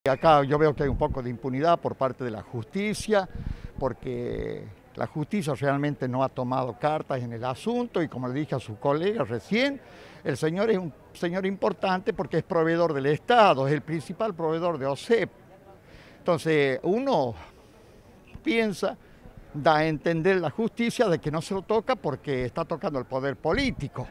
Acá yo veo que hay un poco de impunidad por parte de la justicia, porque la justicia realmente no ha tomado cartas en el asunto y como le dije a su colega recién, el señor es un señor importante porque es proveedor del Estado, es el principal proveedor de OSEP. Entonces uno piensa, da a entender la justicia de que no se lo toca porque está tocando el poder político.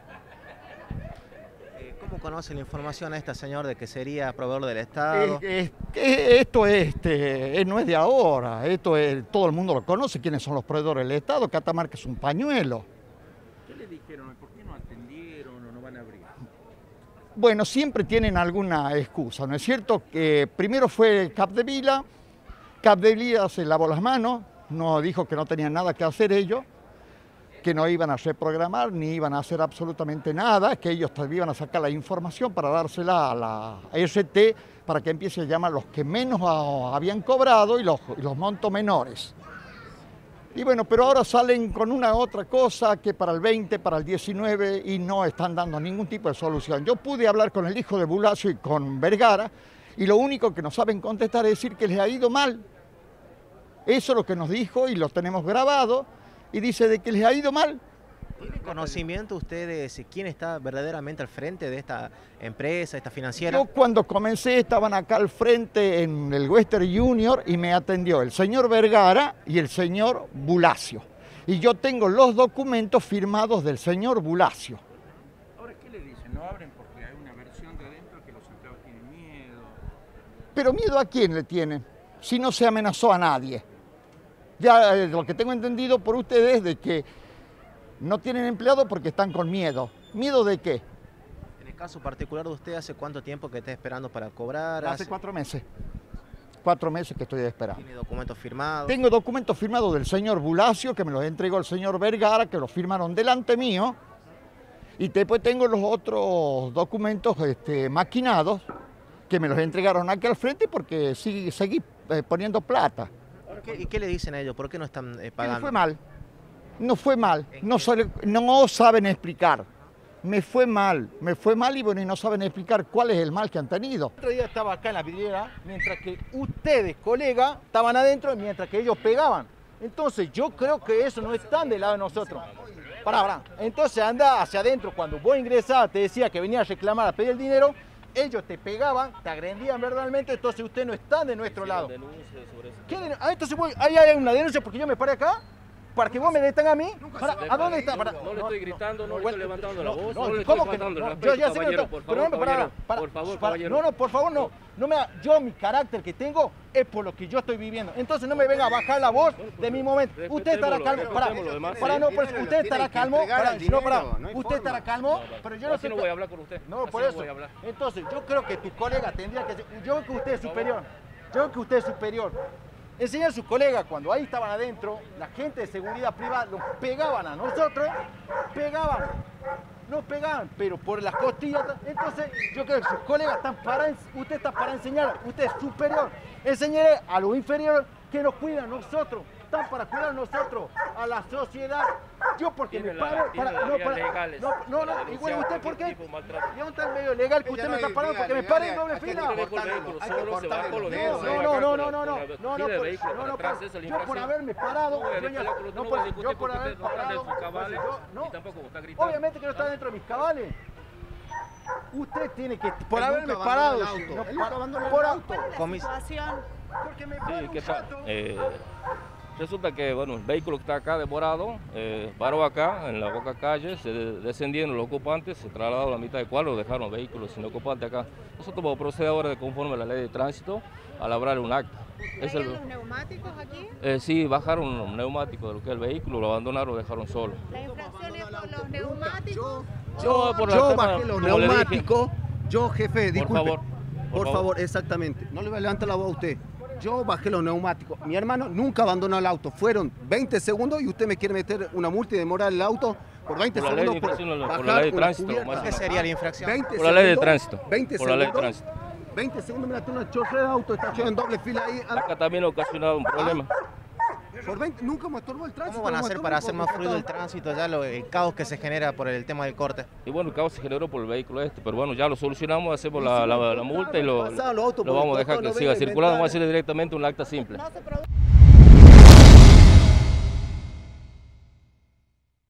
¿Cómo conoce la información a esta señor de que sería proveedor del Estado? Esto no es de ahora, todo el mundo lo conoce, quiénes son los proveedores del Estado. Catamarca es un pañuelo. ¿Qué le dijeron? ¿Por qué no atendieron o no van a abrir? Bueno, siempre tienen alguna excusa, ¿no es cierto? Que primero fue Capdevila se lavó las manos, no dijo que no tenían nada que hacer ellos, que no iban a reprogramar ni iban a hacer absolutamente nada, que ellos iban a sacar la información para dársela a la RT para que empiece a llamar los que menos habían cobrado y los montos menores. Y bueno, pero ahora salen con una otra cosa que para el 20, para el 19 y no están dando ningún tipo de solución. Yo pude hablar con el hijo de Bulacio y con Vergara y lo único que nos saben contestar es decir que les ha ido mal. Eso es lo que nos dijo y lo tenemos grabado. Y dice de que les ha ido mal. ¿Tiene conocimiento ustedes de quién está verdaderamente al frente de esta empresa, esta financiera? Yo cuando comencé estaban acá al frente en el Western Junior y me atendió el señor Vergara y el señor Bulacio. Y yo tengo los documentos firmados del señor Bulacio. Ahora, ¿qué le dicen? No abren porque hay una versión de adentro que los empleados tienen miedo. ¿Pero miedo a quién le tienen? Si no se amenazó a nadie. Ya lo que tengo entendido por ustedes es de que no tienen empleado porque están con miedo. ¿Miedo de qué? En el caso particular de usted, ¿hace cuánto tiempo que está esperando para cobrar? Hace 4 meses. 4 meses que estoy esperando. ¿Tiene documentos firmados? Tengo documentos firmados del señor Bulacio, que me los entregó el señor Vergara, que los firmaron delante mío. Y después tengo los otros documentos maquinados, que me los entregaron aquí al frente porque seguí poniendo plata. ¿Y qué le dicen a ellos? ¿Por qué no están pagando? Me fue mal, no fue mal, no saben explicar. Me fue mal y bueno, y no saben explicar cuál es el mal que han tenido. El otro día estaba acá en la vidriera, mientras que ustedes, colegas, estaban adentro, mientras que ellos pegaban. Entonces yo creo que eso no está del lado de nosotros. Pará. Entonces anda hacia adentro, cuando vos ingresabas, te decía que venía a reclamar, a pedir el dinero, ellos te pegaban, te agredían verbalmente, entonces usted no está de nuestro lado. Entonces ahí hay una denuncia porque yo me paré acá, para que vos me detengan a mí. ¿A dónde está? No le estoy gritando, no le estoy levantando la voz, no le estoy ¿cómo que faltando no? el respeto, Yo ya sé que caballero, no, por pero favor, no, caballero, para, por favor, caballero. No, por favor, no. Yo mi carácter que tengo es por lo que yo estoy viviendo. Entonces no me venga a bajar la voz de mi momento. Usted estará calmo, usted estará calmo, usted estará calmo, pero yo no sé. No voy a hablar con usted. No, por eso. Entonces yo creo que tu colega tendría que, yo creo que usted es superior. Enseñar a su colega, cuando ahí estaban adentro, la gente de seguridad privada los pegaban a nosotros, nos pegaban, pero por las costillas. Entonces, yo creo que sus colegas usted está para enseñar, usted es superior. Enseñaré a los inferiores que nos cuidan a nosotros, están para cuidar a nosotros, a la sociedad. Yo porque me paro igual usted ¿por qué? ¿Y dónde está el medio legal que usted me está parando porque me pare en doble fila? Yo por haberme parado, obviamente que no está dentro de mis cabales. Usted tiene que, por haberme parado, por auto. Porque me Sí, ¿qué tal? Resulta que bueno, el vehículo que está acá demorado, paró acá en la boca calle, se descendieron los ocupantes, se trasladaron a la mitad del cuadro, dejaron vehículos sin ocupante acá. Nosotros vamos a proceder ahora conforme a la ley de tránsito a labrar un acta. ¿Hay los neumáticos aquí? Sí, bajaron un neumático de lo que es el vehículo, lo abandonaron, lo dejaron solo. ¿La infracción es por los neumáticos? Yo bajé los neumáticos, jefe, disculpe. Por favor, exactamente. No le voy a levantar la voz a usted. Yo bajé los neumáticos. Mi hermano nunca abandonó el auto. Fueron 20 segundos y usted me quiere meter una multa y demorar el auto por 20 segundos. Por la ley de tránsito. ¿Qué sería la infracción? Por la ley de tránsito. 20 por la ley de segundos. tránsito. 20 segundos, mira, una chorrera de auto, está en doble fila ahí. Acá también ha ocasionado un problema. Nunca me estorbó el tránsito. ¿Cómo van a hacer para hacer más fluido el tránsito, ya el caos que se genera por el tema del corte? Y bueno, el caos se generó por el vehículo este, pero bueno, ya lo solucionamos, hacemos la multa y lo vamos a dejar que siga circulando, vamos a hacerle directamente un acta simple.